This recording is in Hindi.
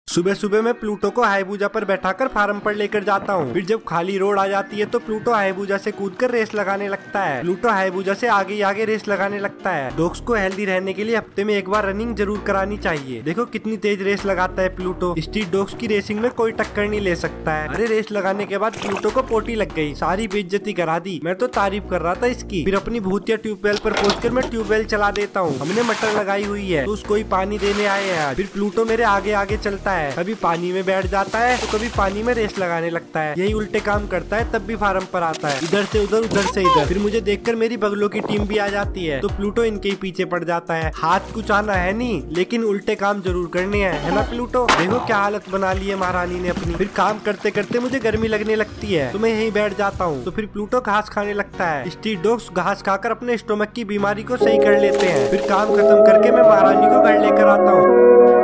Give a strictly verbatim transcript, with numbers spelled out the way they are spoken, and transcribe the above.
सुबह सुबह मैं प्लूटो को हाइबूजा पर बैठाकर फार्म पर लेकर जाता हूँ। फिर जब खाली रोड आ जाती है तो प्लूटो हाइबूजा से कूदकर रेस लगाने लगता है। प्लूटो हाइबूजा से आगे ही आगे रेस लगाने लगता है। डॉग्स को हेल्दी रहने के लिए हफ्ते में एक बार रनिंग जरूर करानी चाहिए। देखो कितनी तेज रेस लगाता है प्लूटो। स्ट्रीट डॉग्स की रेसिंग में कोई टक्कर नहीं ले सकता है। अरे रेस लगाने के बाद प्लूटो को पोटी लग गई, सारी बेइज्जती करा दी। मैं तो तारीफ कर रहा था इसकी। फिर अपनी भूतिया ट्यूबवेल पर पहुंचकर मैं ट्यूबवेल चला देता हूँ। हमने मटर लगाई हुई है तो उसको ही पानी देने आए हैं आज। फिर प्लूटो मेरे आगे आगे चलता है, कभी पानी में बैठ जाता है तो कभी पानी में रेस लगाने लगता है। यही उल्टे काम करता है तब भी फार्म पर आता है, इधर से उधर उधर से इधर। फिर मुझे देखकर मेरी बगलों की टीम भी आ जाती है तो प्लूटो इनके ही पीछे पड़ जाता है। हाथ कुछ आना है नहीं लेकिन उल्टे काम जरूर करने हैं, है ना प्लूटो। देखो क्या हालत बना ली है महारानी ने अपनी। फिर काम करते करते मुझे गर्मी लगने लगती है तो मैं यहीं बैठ जाता हूँ। तो फिर प्लूटो घास खाने लगता है। स्ट्रीट डॉग्स घास खाकर अपने स्टोमक की बीमारी को सही कर लेते हैं। फिर काम खत्म करके मैं महारानी को घर लेकर आता हूँ।